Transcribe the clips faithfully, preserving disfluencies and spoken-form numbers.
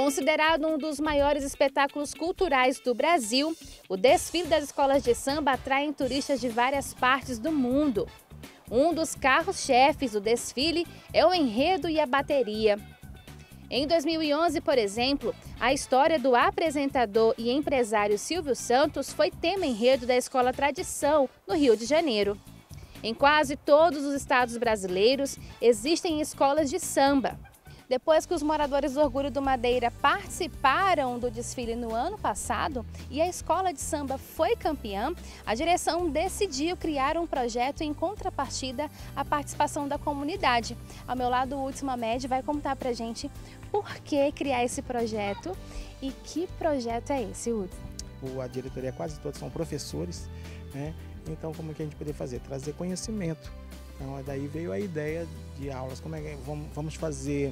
Considerado um dos maiores espetáculos culturais do Brasil, o desfile das escolas de samba atrai turistas de várias partes do mundo. Um dos carros-chefes do desfile é o enredo e a bateria. Em dois mil e onze, por exemplo, a história do apresentador e empresário Silvio Santos foi tema enredo da Escola Tradição, no Rio de Janeiro. Em quase todos os estados brasileiros existem escolas de samba. Depois que os moradores do Orgulho do Madeira participaram do desfile no ano passado e a escola de samba foi campeã, a direção decidiu criar um projeto em contrapartida à participação da comunidade. Ao meu lado, o Hudson Mamed vai contar pra gente por que criar esse projeto e que projeto é esse, Hudson? A diretoria quase todos são professores, né? Então como que a gente poderia fazer? Trazer conhecimento. Então daí veio a ideia de aulas, como é que vamos fazer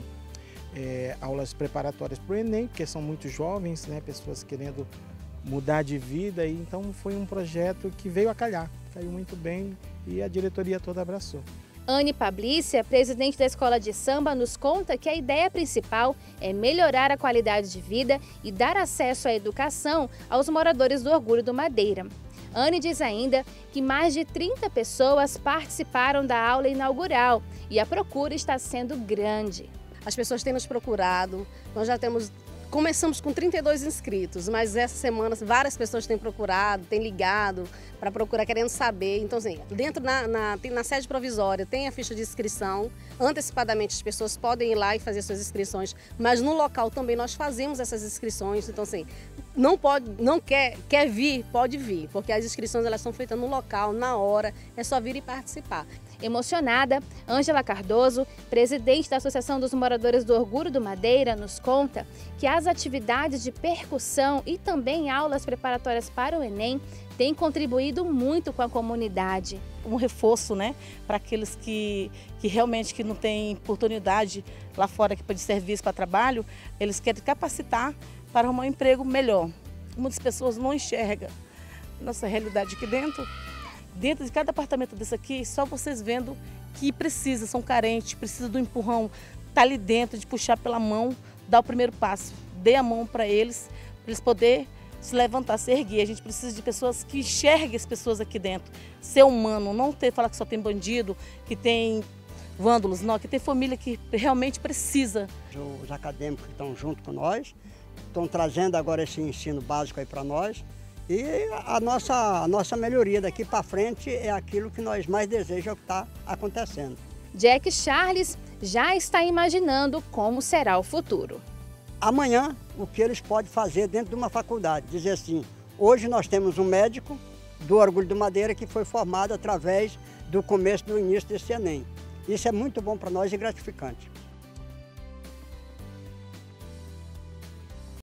É, aulas preparatórias para o Enem, porque são muito jovens, né, pessoas querendo mudar de vida, e então foi um projeto que veio a calhar, caiu muito bem e a diretoria toda abraçou. Anne Pablícia, presidente da Escola de Samba, nos conta que a ideia principal é melhorar a qualidade de vida e dar acesso à educação aos moradores do Orgulho do Madeira. Anne diz ainda que mais de trinta pessoas participaram da aula inaugural e a procura está sendo grande. As pessoas têm nos procurado, nós já temos, começamos com trinta e dois inscritos, mas essa semana várias pessoas têm procurado, têm ligado para procurar, querendo saber. Então, assim, dentro na, na, na sede provisória tem a ficha de inscrição, antecipadamente as pessoas podem ir lá e fazer suas inscrições, mas no local também nós fazemos essas inscrições. Então, assim, não pode, não quer, quer vir, pode vir, porque as inscrições elas são feitas no local, na hora, é só vir e participar. Emocionada, Ângela Cardoso, presidente da Associação dos Moradores do Orgulho do Madeira, nos conta que as atividades de percussão e também aulas preparatórias para o Enem têm contribuído muito com a comunidade. Um reforço, né, para aqueles que, que realmente que não têm oportunidade lá fora aqui de serviço para trabalho, eles querem capacitar para arrumar um emprego melhor. Muitas pessoas não enxergam nossa realidade aqui dentro. Dentro de cada apartamento desse aqui, só vocês vendo que precisa, são carentes, precisa do empurrão, tá ali dentro, de puxar pela mão, dar o primeiro passo, dê a mão para eles, para eles poderem se levantar, se erguer. A gente precisa de pessoas que enxerguem as pessoas aqui dentro, ser humano, não ter, falar que só tem bandido, que tem vândalos, não, que tem família que realmente precisa. Os acadêmicos que estão junto com nós, estão trazendo agora esse ensino básico aí para nós. E a nossa, a nossa melhoria daqui para frente é aquilo que nós mais desejamos que está acontecendo. Jack Charles já está imaginando como será o futuro. Amanhã, o que eles podem fazer dentro de uma faculdade, dizer assim, hoje nós temos um médico do Orgulho do Madeira que foi formado através do começo, do início desse Enem. Isso é muito bom para nós e gratificante.